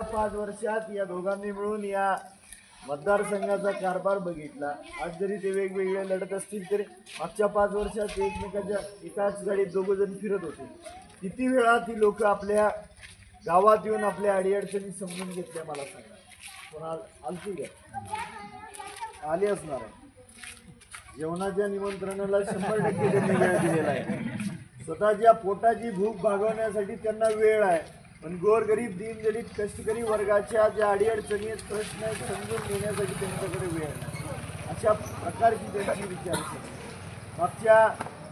5 वर्षात या दोघांनी मिळून या मतदारसंघाचा कारभार बघितला। आज जरी ते वेगवेगळे लढत असतील तरी मागच्या 5 वर्षात ते एकमेकांच्या एकाच गाडीत दोघं जण फिरत होते। किती वेळा ती लोक आपल्या गावात येऊन आपल्या अडीअडचणी समजून घेतल्या मला सांगा। कोणाला आलती का? आली असणार आहे। जेवणाच्या निमंत्रणाला 100% त्यांनी वेळ दिलेला आहे। स्वतःच्या पोटाची भूक भागवण्यासाठी त्यांना वेळ आहे, पण गोरगरीब दीनदलित कष्टकरी वर्गाच्या ज्या अडीअडचणी प्रश्न आहेत समजून घेण्यासाठी त्यांच्याकडे वेळ नाही। अशा प्रकारची त्यांची विचारसरणी मागच्या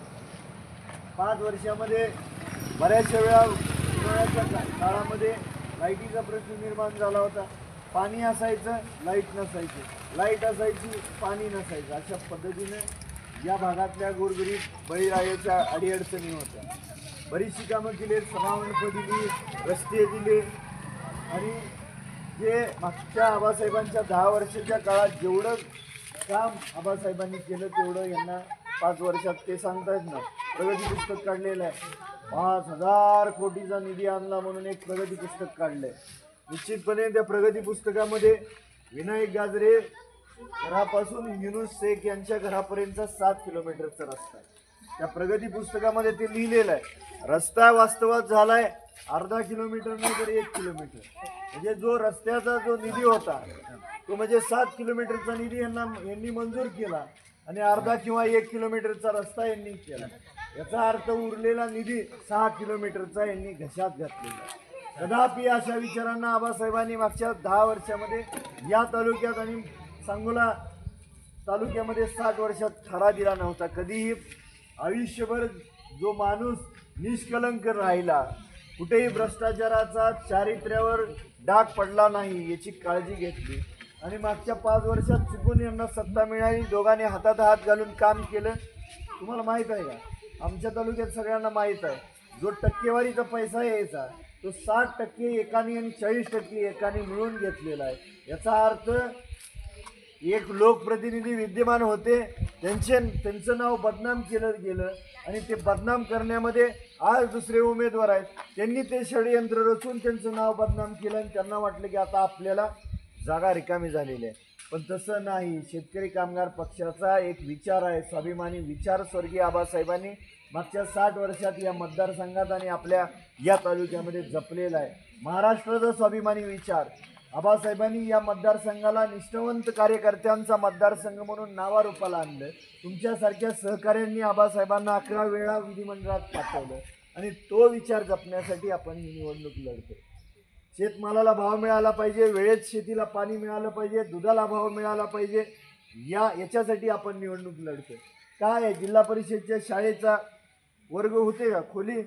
5 वर्षामध्ये बऱ्याचशा वेळा उन्हाळ्याच्या काळामध्ये लाईटीचा प्रश्न निर्माण झाला होता। पाणी असायचं, लाईट नसायची, लाईट असायची, पाणी नसायचं। अशा पद्धतीने या भागातल्या गोरगरीब बळीराजाच्या अडीअडचणी होत्या। बरीचशी कामं केली, समावंत दिली, रस्ते दिले आणि जे मागच्या आबासाहेबांच्या 10 वर्षाच्या काळात जेवढं काम आबासाहेबांनी केलं तेवढं यांना 5 वर्षात ते सांगतायत ना। प्रगती पुस्तक काढलेलं आहे, 5000 कोटीचा निधी आणला म्हणून एक प्रगती पुस्तक काढलंय। निश्चितपणे त्या प्रगती पुस्तकामध्ये विनायक गाजरे घरापासून युनुस शेख यांच्या घरापर्यंतचा 7 किलोमीटरचा रस्ता आहे। त्या प्रगती पुस्तकामध्ये ते लिहिलेलं आहे। रस्ता वास्तवात झालाय अर्धा किलोमीटर नाही तर 1 किलोमीटर, म्हणजे जो रस्त्याचा जो निधी होता तो म्हणजे 7 किलोमीटरचा निधी यांनी मंजूर केला आणि अर्धा किंवा 1 किलोमीटरचा रस्ता यांनी केला। याचा अर्थ उरलेला निधी 6 किलोमीटरचा यांनी घशात घातलेला। कदापि अशा विचारांना आबासाहेबांनी मागच्या 10 वर्षामध्ये या तालुक्यात आणि सांगोला तालुक्यामध्ये 60 वर्षात थारा दिला नव्हता। कधीही आयुष्यभर जो माणूस निष्कलंक राहिला, कुठेही भ्रष्टाचाराचा चारित्र्यावर डाग पडला नाही याची काळजी घेतली आणि मागच्या 5 वर्षात चुकून यांना सत्ता मिळाली, दोघांनी हातात हात घालून काम केलं। तुम्हाला माहीत आहे का, आमच्या तालुक्यात सगळ्यांना माहीत आहे, जो टक्केवारीचा पैसा यायचा तो 60% एकाने आणि 40% एकाने मिळून घेतलेला आहे। याचा अर्थ एक लोकप्रतिनिधी विद्यमान होते, त्यांचं नाव बदनाम केलं गेलं आणि ते बदनाम करण्यामध्ये आज दुसरे उमेदवार आहेत, त्यांनी ते षडयंत्र रचून त्यांचं नाव बदनाम केलं आणि त्यांना वाटलं की आता आपल्याला जागा रिकामी झालेली आहे। पण तसं नाही। शेतकरी कामगार पक्षाचा एक विचार आहे, स्वाभिमानी विचार स्वर्गीय आबासाहेबांनी मागच्या 60 वर्षात या मतदारसंघात आणि आपल्या या तालुक्यामध्ये जपलेला आहे। महाराष्ट्राचा स्वाभिमानी विचार आबासाहेबांनी या मतदारसंघाला निष्ठावंत कार्यकर्त्यांचा मतदारसंघ म्हणून नावारूपाला आणलं। तुमच्यासारख्या सहकाऱ्यांनी आबासाहेबांना 11 वेळा विधिमंडळात पाठवलं आणि तो विचार जपण्यासाठी आपण ही निवडणूक लढतो। शेतमालाला भाव मिळाला पाहिजे, वेळेत शेतीला पाणी मिळालं पाहिजे, दुधाला भाव मिळाला पाहिजे, याच्यासाठी आपण निवडणूक लढतो। काय आहे, जिल्हा परिषदच्या शाळेचा वर्ग होते का खोली?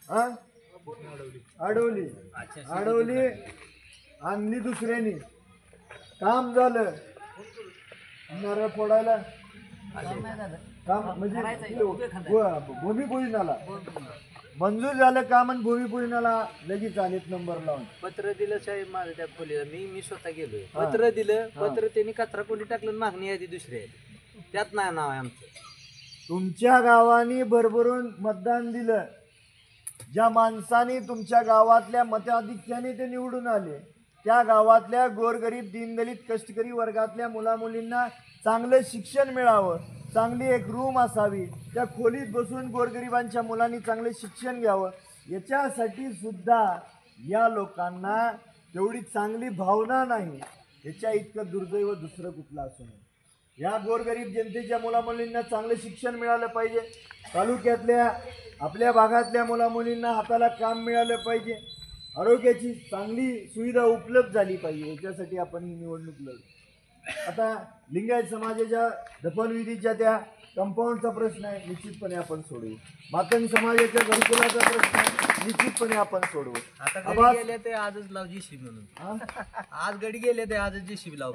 अडवली आणली दुसऱ्याने, काम झालं, नारळ फोडायला काम म्हणजे भूमिपूजनाला मंजूर झालं काम आणि भूमिपूजनाला लगेच आलेत नंबर लावून पत्र दिलं साहेब माझं त्या खोलीला। मी स्वतः गेलोय, पत्र दिलं, पत्र त्यांनी कचरा कोणी टाकलं, मागणी आहे ती दुसरी आहे, त्यात नाही नाव आहे आमचं। तुमच्या गावाने भरभरून मतदान दिलं, ज्या माणसाने तुमच्या गावातल्या मताधिक्याने ते निवडून आले, त्या गावातल्या गोरगरीब दीनदलित कष्टकरी वर्गातल्या मुलामुलींना चांगलं शिक्षण मिळावं, चांगली एक रूम असावी, त्या खोलीत बसून गोरगरिबांच्या मुलांनी चांगलं शिक्षण घ्यावं, याच्यासाठी सुद्धा या लोकांना तेवढी चांगली भावना नाही। याच्या इतकं दुर्दैव दुसरं कुठलं असू नये। या गोरगरीब जनतेच्या मुलामुलींना चांगलं शिक्षण मिळालं पाहिजे, तालुक्यातल्या आपल्या भागातल्या मुलामुलींना हाताला काम मिळालं पाहिजे, आरोग्याची चांगली सुविधा उपलब्ध झाली पाहिजे, याच्यासाठी आपण ही निवडणूक लढू। आता लिंगायत समाजाच्या दफनविधीच्या त्या कंपाऊंडचा प्रश्न आहे, निश्चितपणे आपण सोडवू। मातंग समाजाच्या घरकुलाचा प्रश्न आहे, निश्चितपणे आपण सोडवू। आता गेले ते आजच लाव जेसीबी म्हणून, आज गडी गेले ते आजच जेसीबी लाव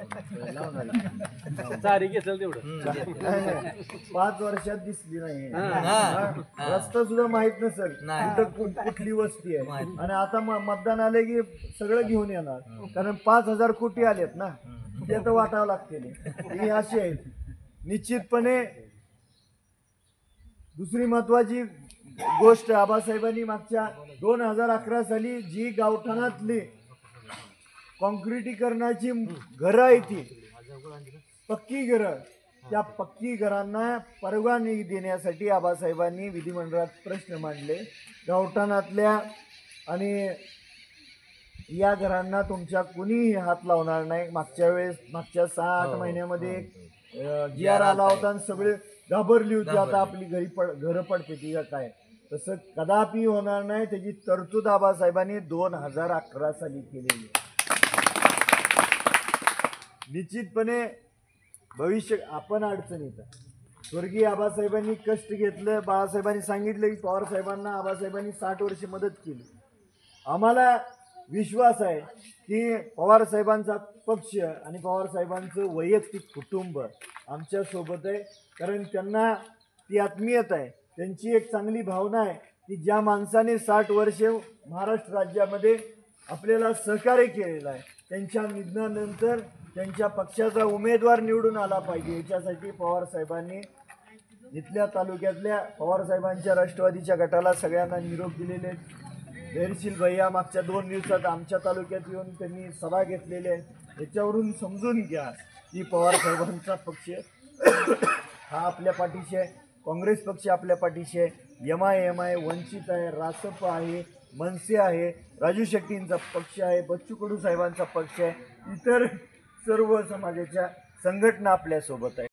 चारी घेतलं तेवढं 5 वर्षात दिसली नाही, रस्ता सुद्धा माहित नसेल कुठली वस्ती आहे, आणि आता मतदान आले की सगळं घेऊन येणार, कारण 5000 कोटी आलेत ना, ते तर वाटावं लागते। ही अशी आहे। निश्चितपणे दुसरी महत्वाची गोष्ट, आबासाहेबांनी मागच्या 2011 साली जी गावठाणातली कॉन्क्रिटीकरणाची घरं आहे ती पक्की घरं, त्या पक्की घरांना परवानगी देण्यासाठी आबासाहेबांनी विधिमंडळात प्रश्न मांडले. गावठाणातल्या आणि या घरांना तुमच्या कुणीही हात लावणार नाही. मागच्या 6-8 महिन्यामध्ये जी आर आला होता आणि सगळे घाबरली होती, आता आपली घरं पडते ती का काय. तसं कदापि होणार नाही. त्याची तरतूद आबासाहेबांनी 2011 साली केलेली. निश्चितपणे भविष्य आपण अडचणीत आहे. स्वर्गीय आबासाहेबांनी कष्ट घेतलं. बाळासाहेबांनी सांगितलं की पवारसाहेबांना आबासाहेबांनी 60 वर्ष मदत केली. आम्हाला विश्वास आहे की पवारसाहेबांचा पक्ष आणि पवारसाहेबांचं वैयक्तिक कुटुंब आमच्यासोबत आहे. कारण त्यांना ती आत्मीयता आहे, त्यांची एक चांगली भावना आहे की ज्या माणसाने 60 वर्ष महाराष्ट्र राज्यामध्ये आपल्याला सहकार्य केलेलं आहे, त्यांच्या निधनानंतर त्यांच्या पक्षाचा उमेदवार निवडून आला पाहिजे. याच्यासाठी पवारसाहेबांनी इथल्या तालुक्यातल्या पवारसाहेबांच्या राष्ट्रवादीच्या गटाला सगळ्यांना निरोप दिलेले. धैर्यशील भैया मागच्या 2 दिवसात आमच्या तालुक्यात येऊन त्यांनी सभा घेतलेली आहे. याच्यावरून समजून घ्या की पवारसाहेबांचा पक्ष हा आपल्या पाठीशी आहे. काँग्रेस पक्ष आपल्या पाठीशी आहे. MIM वंचित आहे, रासप आहे, मनसे आहे, राजू शेट्टींचा पक्ष आहे, बच्चू कडू साहेबांचा पक्ष आहे, इतर सर्व समाजाच्या संघटना आपल्यासोबत आहे.